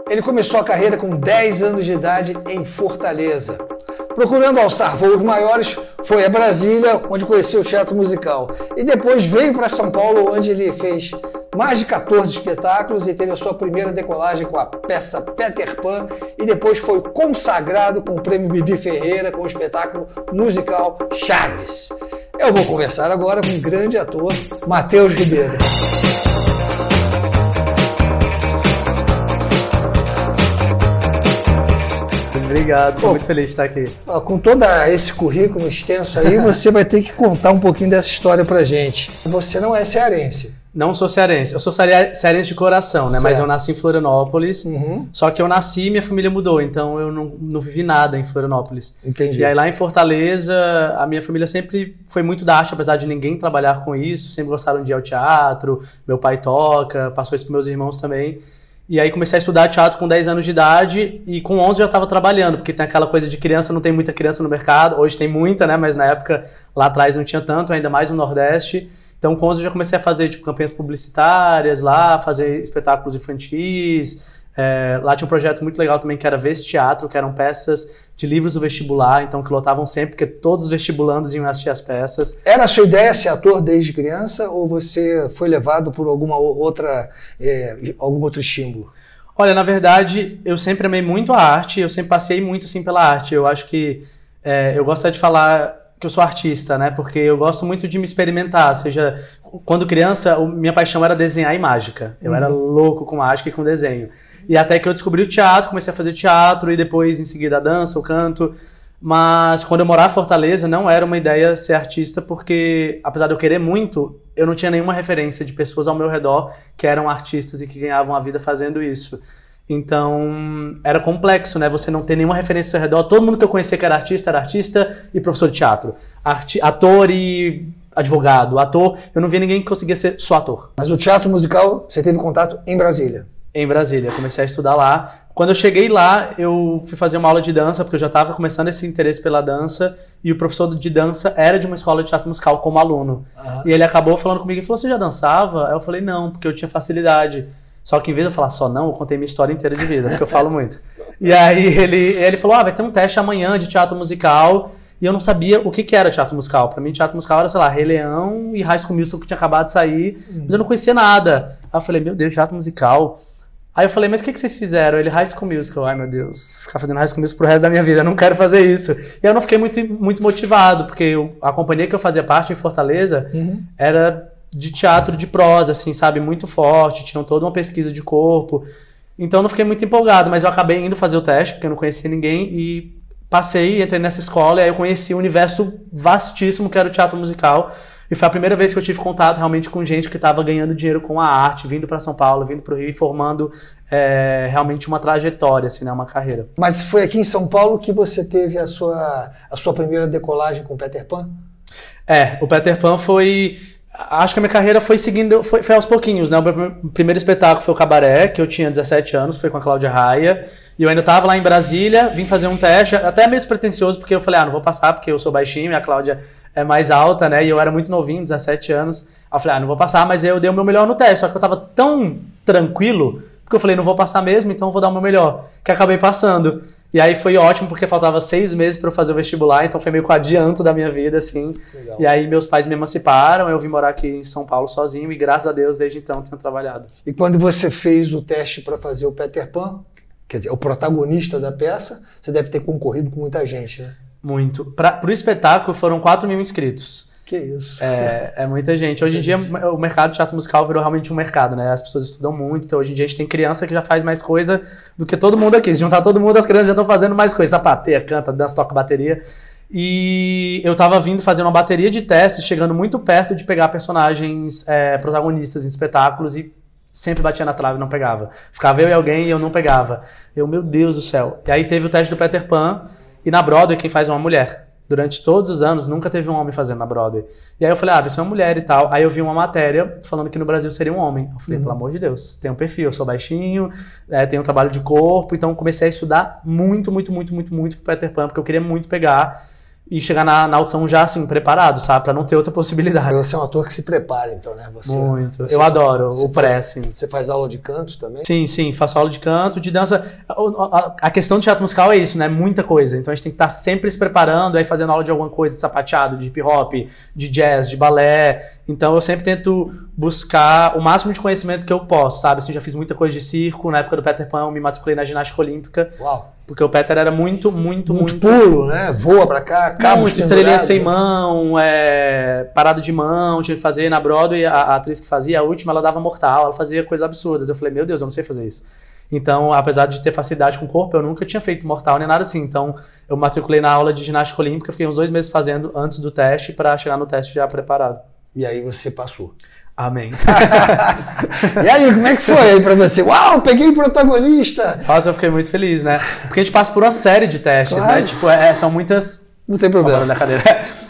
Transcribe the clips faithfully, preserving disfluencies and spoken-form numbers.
Ele começou a carreira com dez anos de idade em Fortaleza. Procurando alçar voos maiores, foi a Brasília, onde conheceu o teatro musical. E depois veio para São Paulo, onde ele fez mais de quatorze espetáculos e teve a sua primeira decolagem com a peça Peter Pan. E depois foi consagrado com o prêmio Bibi Ferreira com o espetáculo musical Chaves. Eu vou conversar agora com o grande ator Matheus Ribeiro. Obrigado, estou muito feliz de estar aqui. Com todo esse currículo extenso aí, você vai ter que contar um pouquinho dessa história pra gente. Você não é cearense. Não sou cearense. Eu sou cearense de coração, né? Certo. Mas eu nasci em Florianópolis. Uhum. Só que eu nasci e minha família mudou, então eu não, não vivi nada em Florianópolis. Entendi. E aí lá em Fortaleza, a minha família sempre foi muito da arte, apesar de ninguém trabalhar com isso. Sempre gostaram de ir ao teatro, meu pai toca, passou isso para meus irmãos também. E aí comecei a estudar teatro com dez anos de idade e com onze já estava trabalhando, porque tem aquela coisa de criança, não tem muita criança no mercado, hoje tem muita, né? Mas na época, lá atrás não tinha tanto, ainda mais no Nordeste. Então com onze eu já comecei a fazer tipo, campanhas publicitárias lá, fazer espetáculos infantis. É, lá tinha um projeto muito legal também que era Veste Teatro, que eram peças de livros do vestibular, então que lotavam sempre, porque todos os vestibulandos iam assistir as peças. Era a sua ideia ser ator desde criança ou você foi levado por alguma outra, é, algum outro estímulo? Olha, na verdade, eu sempre amei muito a arte, eu sempre passei muito assim pela arte. Eu acho que é, eu gosto de falar que eu sou artista, né? Porque eu gosto muito de me experimentar, seja, quando criança, minha paixão era desenhar e mágica. Eu uhum. era louco com mágica e com desenho. E até que eu descobri o teatro, comecei a fazer teatro e depois em seguida a dança, o canto. Mas quando eu morava em Fortaleza não era uma ideia ser artista porque, apesar de eu querer muito, eu não tinha nenhuma referência de pessoas ao meu redor que eram artistas e que ganhavam a vida fazendo isso. Então era complexo, né? Você não ter nenhuma referência ao redor. Todo mundo que eu conhecia que era artista, era artista e professor de teatro. Arti- ator e advogado. Ator, eu não via ninguém que conseguia ser só ator. Mas o teatro musical, você teve contato em Brasília? Em Brasília, comecei a estudar lá. Quando eu cheguei lá, eu fui fazer uma aula de dança, porque eu já estava começando esse interesse pela dança, e o professor de dança era de uma escola de teatro musical como aluno. Uhum. E ele acabou falando comigo e falou, você já dançava? Aí eu falei, não, porque eu tinha facilidade. Só que em vez de eu falar só não, eu contei minha história inteira de vida, porque eu falo muito. E aí ele, ele falou, ah, vai ter um teste amanhã de teatro musical, e eu não sabia o que, que era teatro musical. Pra mim, teatro musical era, sei lá, Rei Leão e High School Musical que tinha acabado de sair, uhum. mas eu não conhecia nada. Aí eu falei, meu Deus, teatro musical... Aí eu falei, mas o que, que vocês fizeram? Ele, High School Musical. Ai, meu Deus, ficar fazendo High School Musical pro resto da minha vida, eu não quero fazer isso. E eu não fiquei muito, muito motivado, porque eu, a companhia que eu fazia parte em Fortaleza uhum. era de teatro de prosa, assim, sabe? Muito forte, tinham toda uma pesquisa de corpo. Então eu não fiquei muito empolgado, mas eu acabei indo fazer o teste, porque eu não conhecia ninguém, e passei, entrei nessa escola, e aí eu conheci um universo vastíssimo que era o teatro musical. E foi a primeira vez que eu tive contato realmente com gente que estava ganhando dinheiro com a arte, vindo para São Paulo, vindo para o Rio e formando é, realmente uma trajetória, assim, né, uma carreira. Mas foi aqui em São Paulo que você teve a sua, a sua primeira decolagem com o Peter Pan? É, o Peter Pan foi... Acho que a minha carreira foi seguindo, foi, foi aos pouquinhos, né? O meu primeiro espetáculo foi o Cabaré, que eu tinha dezessete anos, foi com a Cláudia Raia. E eu ainda estava lá em Brasília, vim fazer um teste, até meio despretensioso, porque eu falei, ah, não vou passar, porque eu sou baixinho e a Cláudia é mais alta, né? E eu era muito novinho, dezessete anos. Aí eu falei, ah, não vou passar, mas eu dei o meu melhor no teste. Só que eu tava tão tranquilo, porque eu falei, não vou passar mesmo, então eu vou dar o meu melhor. Que acabei passando. E aí foi ótimo, porque faltava seis meses para eu fazer o vestibular, então foi meio que o adianto da minha vida, assim. Legal. E aí meus pais me emanciparam, eu vim morar aqui em São Paulo sozinho e graças a Deus, desde então, tenho trabalhado. E quando você fez o teste para fazer o Peter Pan, quer dizer, o protagonista da peça, você deve ter concorrido com muita gente, né? Muito. Para o espetáculo foram quatro mil inscritos. Que isso. É, é muita gente. Hoje muita em gente. dia o mercado de teatro musical virou realmente um mercado, né? As pessoas estudam muito, então hoje em dia a gente tem criança que já faz mais coisa do que todo mundo aqui. Se juntar todo mundo, as crianças já estão fazendo mais coisa. Sapateia, canta, dança, toca bateria. E eu tava vindo fazendo uma bateria de testes, chegando muito perto de pegar personagens é, protagonistas em espetáculos e sempre batia na trave e não pegava. Ficava eu e alguém e eu não pegava. Eu, meu Deus do céu. E aí teve o teste do Peter Pan e na Broadway quem faz é uma mulher. Durante todos os anos, nunca teve um homem fazendo na Broadway. E aí eu falei, ah, vai ser uma mulher e tal. Aí eu vi uma matéria falando que no Brasil seria um homem. Eu falei, uhum. pelo amor de Deus, tem um perfil, eu sou baixinho, é, tenho um trabalho de corpo. Então comecei a estudar muito, muito, muito, muito, muito pro Peter Pan, porque eu queria muito pegar. e chegar na, na audição já assim, preparado, sabe? Pra não ter outra possibilidade. Você é um ator que se prepara, então, né? Você, Muito. Você eu faz, adoro o pré, assim. Você faz aula de canto também? Sim, sim, faço aula de canto, de dança. A, a, a questão do teatro musical é isso, né? Muita coisa. Então a gente tem que estar sempre se preparando, aí fazendo aula de alguma coisa, de sapateado, de hip hop, de jazz, de balé. Então eu sempre tento buscar o máximo de conhecimento que eu posso, sabe? Assim, já fiz muita coisa de circo. Na época do Peter Pan, eu me matriculei na ginástica olímpica. Uau! Porque o Peter era muito, muito, muito... Muito pulo, né? Voa pra cá, cabo muito estrelinha sem mão, é, parada de mão, tinha que fazer na Broadway. A, a atriz que fazia, a última, ela dava mortal, ela fazia coisas absurdas. Eu falei, meu Deus, eu não sei fazer isso. Então, apesar de ter facilidade com o corpo, eu nunca tinha feito mortal nem nada assim. Então, eu matriculei na aula de ginástica olímpica, fiquei uns dois meses fazendo antes do teste, para chegar no teste já preparado. E aí você passou. Amém. E aí, como é que foi aí pra você? Uau, peguei o protagonista! Nossa, eu fiquei muito feliz, né? Porque a gente passa por uma série de testes, claro. né? Tipo, é, são muitas... Não tem problema. Na cadeira.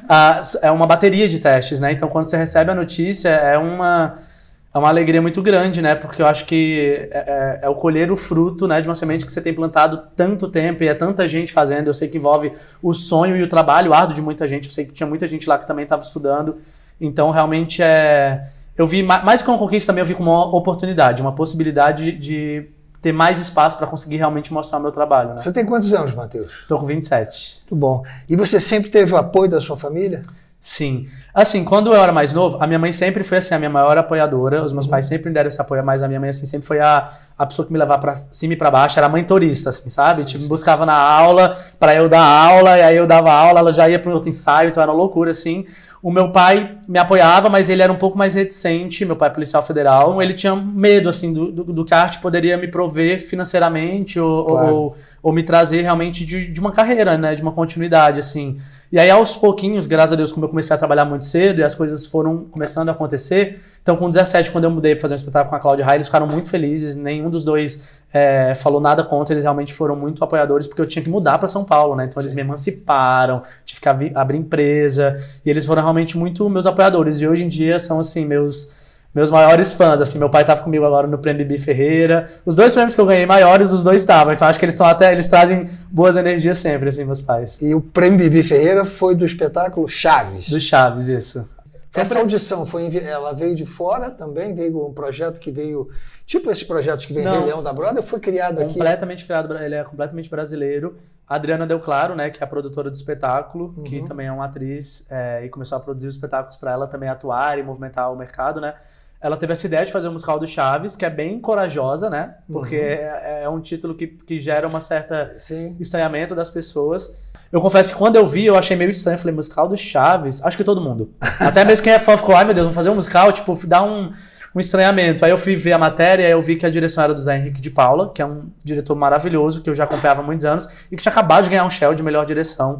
É uma bateria de testes, né? Então, quando você recebe a notícia, é uma, é uma alegria muito grande, né? Porque eu acho que é, é o colher o fruto, né, de uma semente que você tem plantado tanto tempo e é tanta gente fazendo. Eu sei que envolve o sonho e o trabalho árduo de muita gente. Eu sei que tinha muita gente lá que também estava estudando. Então, realmente, é... eu vi, mais que uma conquista também, eu vi como uma oportunidade, uma possibilidade de ter mais espaço para conseguir realmente mostrar o meu trabalho. Né? Você tem quantos anos, Matheus? Estou com vinte e sete. Muito bom. E você sempre teve o apoio da sua família? Sim. Assim, quando eu era mais novo, a minha mãe sempre foi assim, a minha maior apoiadora. Os meus uhum. pais sempre me deram esse apoio, mas a minha mãe assim, sempre foi a, a pessoa que me levava para cima e para baixo. Era a mãe turista, assim, sabe? Sim, tipo, sim. Me buscava na aula para eu dar aula, e aí eu dava aula, ela já ia para um outro ensaio, então era uma loucura, assim. O meu pai me apoiava, mas ele era um pouco mais reticente, meu pai é policial federal, ele tinha medo, assim, do, do, do que a arte poderia me prover financeiramente ou, claro. ou, ou me trazer realmente de, de uma carreira, né, de uma continuidade, assim. E aí, aos pouquinhos, graças a Deus, como eu comecei a trabalhar muito cedo e as coisas foram começando a acontecer, então com dezessete, quando eu mudei para fazer um espetáculo com a Cláudia Raia, eles ficaram muito felizes, nenhum dos dois é, falou nada contra, eles realmente foram muito apoiadores, porque eu tinha que mudar para São Paulo, né? Então Sim. eles me emanciparam, tive que abrir empresa, e eles foram realmente muito meus apoiadores, e hoje em dia são, assim, meus... meus maiores fãs, assim, meu pai estava comigo agora no Prêmio Bibi Ferreira. Os dois prêmios que eu ganhei maiores, os dois estavam. Então acho que eles estão até, eles trazem boas energias sempre, assim, meus pais. E o Prêmio Bibi Ferreira foi do espetáculo Chaves. Do Chaves, isso. Essa audição, foi, ela veio de fora também? Veio um projeto que veio... Tipo esses projetos que vem Rei Leão da Broadway, foi criado aqui? Completamente criado, ele é completamente brasileiro. A Adriana Del Claro, né, que é a produtora do espetáculo, uhum. que também é uma atriz, é, e começou a produzir os espetáculos para ela também atuar e movimentar o mercado, né? Ela teve essa ideia de fazer o musical do Chaves, que é bem corajosa, né? Porque uhum. é, é um título que, que gera uma certa Sim. estranhamento das pessoas. Eu confesso que quando eu vi, eu achei meio estranho. Eu falei, musical do Chaves? Acho que todo mundo. Até mesmo quem é fã ficou, ai meu Deus, vamos fazer um musical? Tipo, dá um, um estranhamento. Aí eu fui ver a matéria e eu vi que a direção era do Zé Henrique de Paula, que é um diretor maravilhoso, que eu já acompanhava há muitos anos, e que tinha acabado de ganhar um Shell de melhor direção.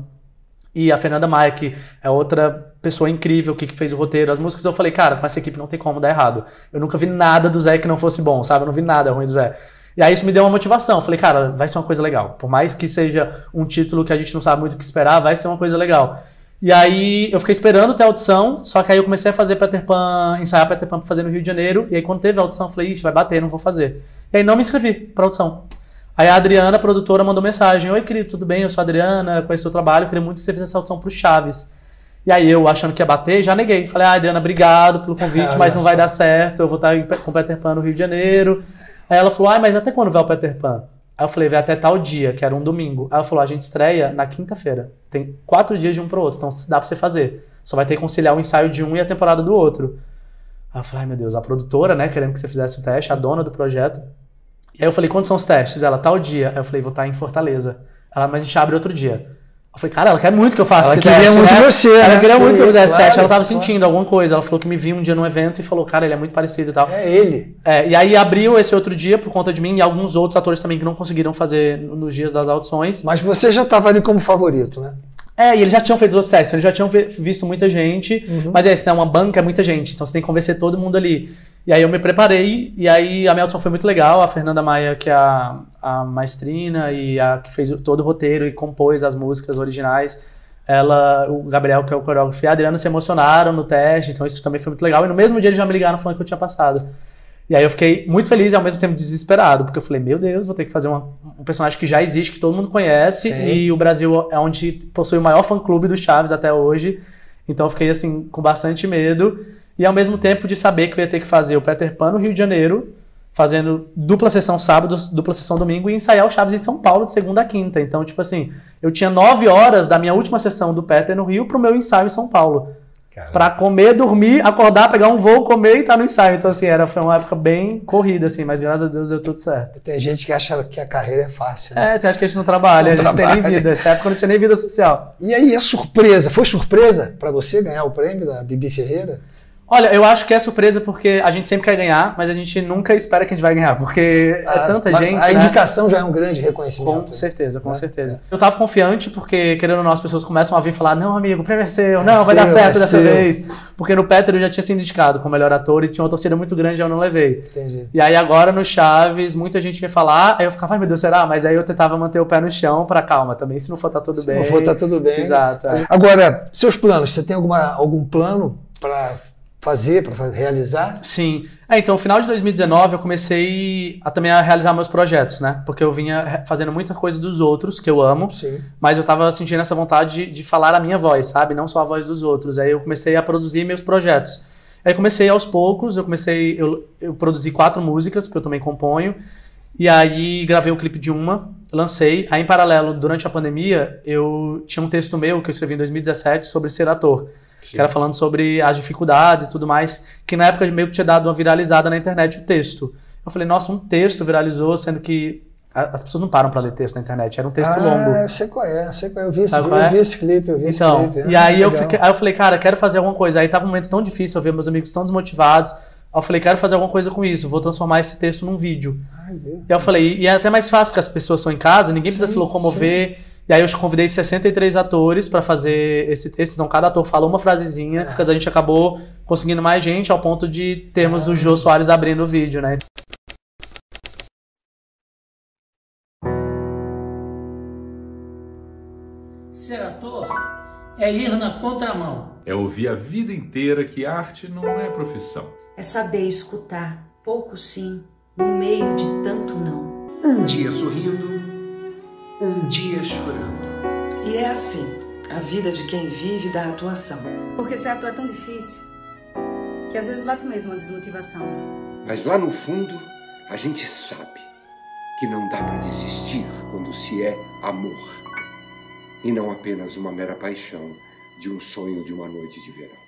E a Fernanda Maia, que é outra pessoa incrível que fez o roteiro, as músicas, eu falei, cara, com essa equipe não tem como dar errado. Eu nunca vi nada do Zé que não fosse bom, sabe? Eu não vi nada ruim do Zé. E aí isso me deu uma motivação. Eu falei, cara, vai ser uma coisa legal. Por mais que seja um título que a gente não sabe muito o que esperar, vai ser uma coisa legal. E aí eu fiquei esperando ter a audição, só que aí eu comecei a fazer Peter Pan, ensaiar Peter Pan pra fazer no Rio de Janeiro. E aí quando teve a audição, eu falei, ixi, vai bater, não vou fazer. E aí não me inscrevi pra audição. Aí a Adriana, a produtora, mandou mensagem. Oi, querido, tudo bem? Eu sou a Adriana, conheço o seu trabalho, eu queria muito que você fizesse essa audição pro Chaves. E aí eu, achando que ia bater, já neguei. Falei, ah, Adriana, obrigado pelo convite, mas não vai dar certo, eu vou estar com o Peter Pan no Rio de Janeiro. Aí ela falou, ah, mas até quando vai o Peter Pan? Aí eu falei, vai até tal dia, que era um domingo. Aí ela falou, a gente estreia na quinta-feira. Tem quatro dias de um pro outro, então dá pra você fazer. Só vai ter que conciliar o ensaio de um e a temporada do outro. Aí eu falei, ai meu Deus, a produtora, né, querendo que você fizesse o teste, a dona do projeto. E aí eu falei, quando são os testes? Ela, tal dia. Aí eu falei, vou estar em Fortaleza. Ela, mas a gente abre outro dia. Eu falei, cara, ela quer muito que eu faça ela esse teste. Ela queria muito né? você, Ela né? queria muito que eu fizesse esse claro, teste. Ela tava claro. sentindo alguma coisa. Ela falou que me viu um dia num evento e falou, cara, ele é muito parecido e tal. É ele. É, e aí abriu esse outro dia por conta de mim e alguns outros atores também que não conseguiram fazer nos dias das audições. Mas você já estava ali como favorito, né? É, e eles já tinham feito os outros testes, então eles já tinham visto muita gente. Uhum. Mas é isso, né? Uma banca é muita gente, então você tem que convencer todo mundo ali. E aí eu me preparei, e aí a minha audição foi muito legal. A Fernanda Maia, que é a, a maestrina e a que fez todo o roteiro e compôs as músicas originais, ela, o Gabriel, que é o coreógrafo, e a Adriana se emocionaram no teste, então isso também foi muito legal. E no mesmo dia eles já me ligaram falando que eu tinha passado. E aí eu fiquei muito feliz e ao mesmo tempo desesperado, porque eu falei, meu Deus, vou ter que fazer uma, um personagem que já existe, que todo mundo conhece, Sim. e o Brasil é onde possui o maior fã-clube do Chaves até hoje. Então eu fiquei assim, com bastante medo. E ao mesmo tempo de saber que eu ia ter que fazer o Peter Pan no Rio de Janeiro, fazendo dupla sessão sábado, dupla sessão domingo, e ensaiar o Chaves em São Paulo de segunda a quinta. Então, tipo assim, eu tinha nove horas da minha última sessão do Peter no Rio pro meu ensaio em São Paulo. Caramba. Pra comer, dormir, acordar, pegar um voo, comer e estar no ensaio. Então, assim, era, foi uma época bem corrida, assim, mas graças a Deus deu tudo certo. Tem gente que acha que a carreira é fácil, né? É, tem gente que a gente não trabalha, não a gente trabalha. Tem nem vida. Nessa época não tinha nem vida social. E aí, a surpresa? Foi surpresa pra você ganhar o prêmio da Bibi Ferreira? Olha, eu acho que é surpresa porque a gente sempre quer ganhar, mas a gente nunca espera que a gente vai ganhar, porque ah, é tanta gente, A né? indicação já é um grande reconhecimento. Com certeza, com né? certeza. É. Eu tava confiante porque, querendo ou não, as pessoas começam a vir falar, não, amigo, o prêmio é seu, não, é vai seu, dar certo é dessa seu. vez. Porque no Peter eu já tinha sido indicado como melhor ator e tinha uma torcida muito grande e eu não levei. Entendi. E aí agora no Chaves, muita gente vinha falar, aí eu ficava, ai meu Deus, será? Mas aí eu tentava manter o pé no chão pra calma também, se não for tá tudo se bem. Se não for tá tudo bem. Exato. É. Agora, seus planos, você tem alguma, algum plano pra... fazer, para realizar? Sim. É, então, no final de dois mil e dezenove, eu comecei a, também a realizar meus projetos, né? Porque eu vinha fazendo muita coisa dos outros, que eu amo, Sim. mas eu tava sentindo essa vontade de, de falar a minha voz, sabe? Não só a voz dos outros. Aí eu comecei a produzir meus projetos. Aí comecei aos poucos, eu comecei... Eu, eu produzi quatro músicas, porque eu também componho, e aí gravei o clipe de uma, lancei. Aí, em paralelo, durante a pandemia, eu tinha um texto meu que eu escrevi em dois mil e dezessete sobre ser ator. Sim. Que era falando sobre as dificuldades e tudo mais, que na época meio que tinha dado uma viralizada na internet o texto. Eu falei, nossa, um texto viralizou, sendo que as pessoas não param pra ler texto na internet, era um texto ah, longo. Ah, eu sei qual é, eu sei qual é, eu vi, esse, eu é? vi esse clipe, eu vi então, esse clipe. E aí eu, fiquei, aí eu falei, cara, quero fazer alguma coisa. Aí tava um momento tão difícil, eu ver meus amigos tão desmotivados, aí eu falei, quero fazer alguma coisa com isso, vou transformar esse texto num vídeo. Ai, e eu falei, e é até mais fácil, porque as pessoas estão em casa, ninguém sim, precisa se locomover. Sim. E aí eu convidei sessenta e três atores para fazer esse texto, então cada ator falou uma frasezinha, é. porque a gente acabou conseguindo mais gente ao ponto de termos é. o Jô Soares abrindo o vídeo, né? Ser ator é ir na contramão. É ouvir a vida inteira que arte não é profissão. É saber escutar pouco sim, no meio de tanto não. Um dia sorrindo, um dia chorando. E é assim, a vida de quem vive da atuação. Porque ser ator é tão difícil, que às vezes bate mesmo a desmotivação. Mas lá no fundo, a gente sabe que não dá pra desistir quando se é amor. E não apenas uma mera paixão de um sonho de uma noite de verão.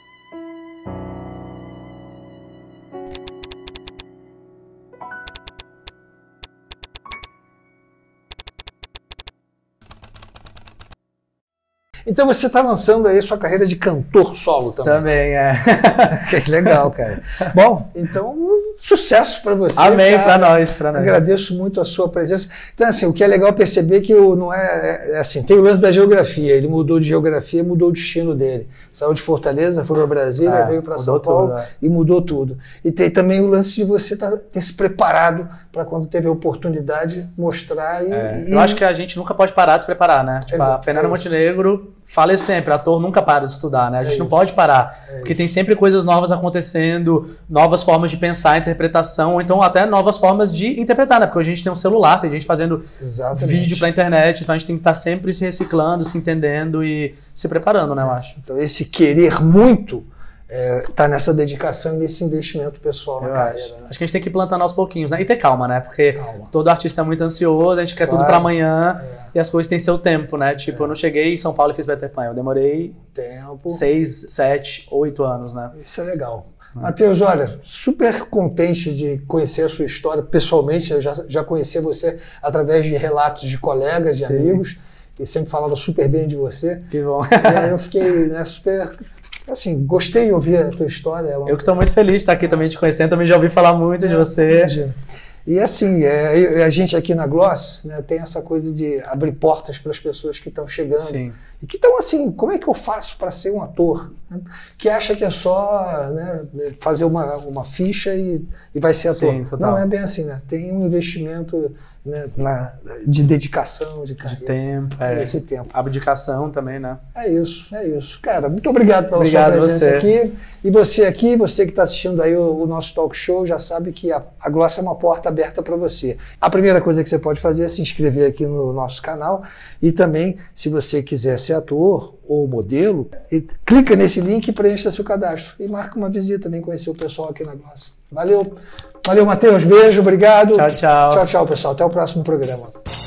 Então você está lançando aí sua carreira de cantor solo também. Também, é. Que legal, cara. Bom, então, sucesso para você. Amém, para nós, para nós. Agradeço muito a sua presença. Então, assim, o que é legal perceber que o, não é, é assim, tem o lance da geografia. Ele mudou de geografia, mudou o destino dele. Saiu de Fortaleza, foi para Brasília, é, veio para São Paulo tudo, é. e mudou tudo. E tem também o lance de você tá, ter se preparado para quando teve a oportunidade mostrar. E, é. e... Eu acho que a gente nunca pode parar de se preparar, né? Tipo, a Fernanda Montenegro fala isso sempre, ator nunca para de estudar, né? A gente é não pode parar, é porque isso. Tem sempre coisas novas acontecendo, novas formas de pensar, interpretação, ou então até novas formas de interpretar, né? Porque hoje a gente tem um celular, tem gente fazendo Exatamente. vídeo pra internet, então a gente tem que estar sempre se reciclando, se entendendo e se preparando, né, eu acho. Então esse querer muito É, tá nessa dedicação e nesse investimento pessoal na eu carreira. Acho. Né? acho que a gente tem que ir plantando aos pouquinhos, né? E ter calma, né? Porque calma. todo artista é muito ansioso, a gente quer claro, tudo pra amanhã é. e as coisas têm seu tempo, né? Tipo, é. eu não cheguei em São Paulo e fiz Peter Pan, eu demorei tempo. seis, sete, oito anos, né? Isso é legal. É. Matheus, olha, super contente de conhecer a sua história pessoalmente, eu já, já conheci você através de relatos de colegas, de Sim. amigos, e sempre falava super bem de você. Que bom. E aí eu fiquei né, super... Assim, gostei de ouvir a tua história. É uma... Eu que estou muito feliz de estar aqui também te conhecendo, também já ouvi falar muito é, de você. Imagina. E assim, é, a gente aqui na Gloss né, tem essa coisa de abrir portas para as pessoas que estão chegando. Sim. e que estão assim, como é que eu faço para ser um ator? Que acha que é só, né, fazer uma, uma ficha e, e vai ser ator. Sim, total. Não é bem assim, né? Tem um investimento, né, na, de dedicação, de carreira. De tempo, é. Esse tempo. Abdicação também, né? É isso, é isso. Cara, muito obrigado pela Obrigado sua presença você. aqui. E você aqui, você que está assistindo aí o, o nosso talk show, já sabe que a, a Gloss é uma porta aberta para você. A primeira coisa que você pode fazer é se inscrever aqui no nosso canal e também, se você quiser ser ator ou modelo, e clica nesse link e preencha seu cadastro. E marca uma visita, vem conhecer o pessoal aqui na Gloss. Valeu, valeu, Matheus, beijo, obrigado. Tchau, tchau. Tchau, tchau, pessoal. Até o próximo programa.